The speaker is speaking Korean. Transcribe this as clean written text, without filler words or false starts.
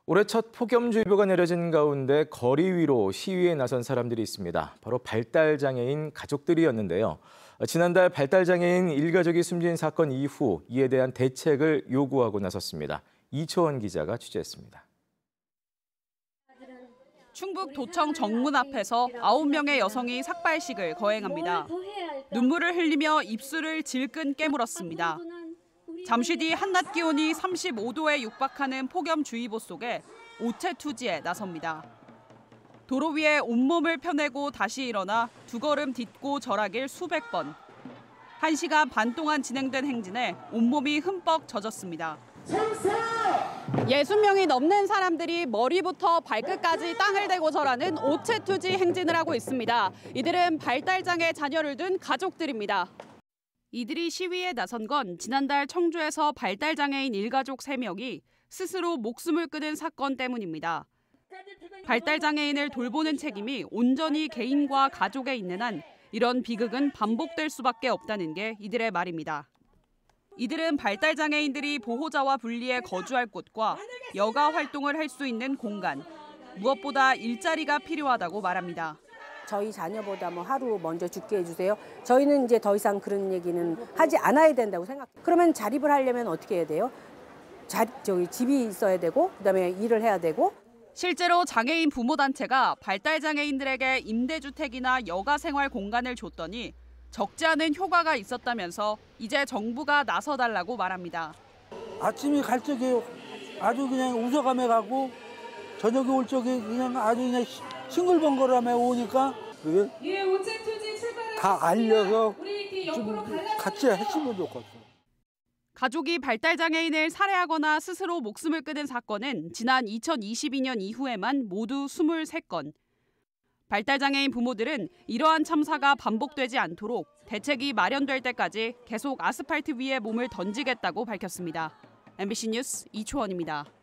올해 첫 폭염주의보가 내려진 가운데 거리 위로 시위에 나선 사람들이 있습니다. 바로 발달장애인 가족들이었는데요. 지난달 발달장애인 일가족이 숨진 사건 이후 이에 대한 대책을 요구하고 나섰습니다. 이초원 기자가 취재했습니다. 충북 도청 정문 앞에서 9명의 여성이 삭발식을 거행합니다. 눈물을 흘리며 입술을 질끈 깨물었습니다. 잠시 뒤 한낮 기온이 35도에 육박하는 폭염주의보 속에 오체투지에 나섭니다. 도로 위에 온몸을 펴내고 다시 일어나 두 걸음 딛고 절하길 수백 번. 1시간 반 동안 진행된 행진에 온몸이 흠뻑 젖었습니다. 60명이 넘는 사람들이 머리부터 발끝까지 땅을 대고 절하는 오체투지 행진을 하고 있습니다. 이들은 발달장애 자녀를 둔 가족들입니다. 이들이 시위에 나선 건 지난달 청주에서 발달장애인 일가족 3명이 스스로 목숨을 끊은 사건 때문입니다. 발달장애인을 돌보는 책임이 온전히 개인과 가족에 있는 한 이런 비극은 반복될 수밖에 없다는 게 이들의 말입니다. 이들은 발달장애인들이 보호자와 분리해 거주할 곳과 여가 활동을 할 수 있는 공간, 무엇보다 일자리가 필요하다고 말합니다. 저희 자녀보다 하루 먼저 죽게 해주세요. 저희는 이제 더 이상 그런 얘기는 하지 않아야 된다고 생각해요. 그러면 자립을 하려면 어떻게 해야 돼요? 집이 있어야 되고 그다음에 일을 해야 되고. 실제로 장애인 부모단체가 발달장애인들에게 임대주택이나 여가생활 공간을 줬더니 적지 않은 효과가 있었다면서 이제 정부가 나서달라고 말합니다. 아침에 갈 적에 아주 그냥 웃어가며 가고 저녁에 올 적에 그냥 아주 그냥 싱글벙글하며 오니까 그게 다 알려서 좀 같이 했으면 좋겠어. 가족이 발달장애인을 살해하거나 스스로 목숨을 끊은 사건은 지난 2022년 이후에만 모두 23건. 발달장애인 부모들은 이러한 참사가 반복되지 않도록 대책이 마련될 때까지 계속 아스팔트 위에 몸을 던지겠다고 밝혔습니다. MBC 뉴스 이초원입니다.